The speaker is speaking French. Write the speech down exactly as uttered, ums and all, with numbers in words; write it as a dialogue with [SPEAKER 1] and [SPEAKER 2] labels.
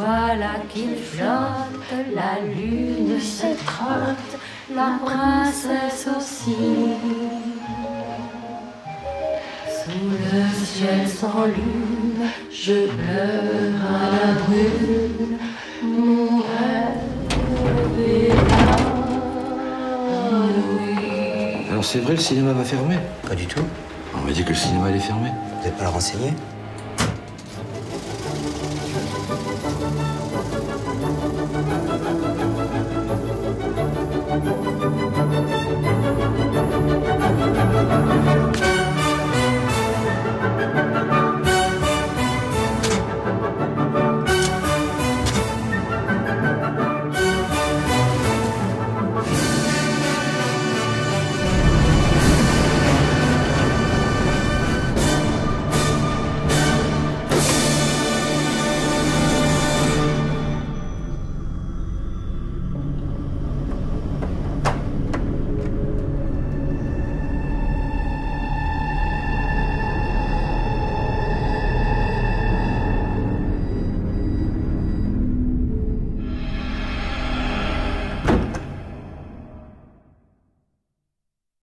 [SPEAKER 1] voilà qu'il flotte, la lune s'étrotte, la princesse aussi. Sous le ciel sans lune, je pleure à la brune, mon rêve est là.
[SPEAKER 2] Alors c'est vrai, le cinéma va fermer?
[SPEAKER 3] Pas du tout.
[SPEAKER 2] On m'a dit que le cinéma allait fermer.
[SPEAKER 3] Vous n'êtes pas le renseigné?